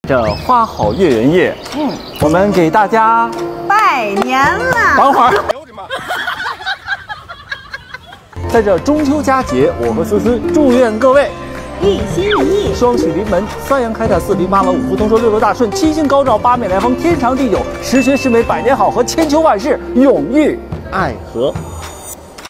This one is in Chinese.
这花好月圆夜，我们给大家拜年了。 等会儿。在这中秋佳节，我和思思祝愿各位一心一意， 双喜临门，三阳开泰，四平八稳，五福同收，六六大顺，七星高照，八面来风，天长地久，十全十美，百年好合，千秋万世，永浴爱河。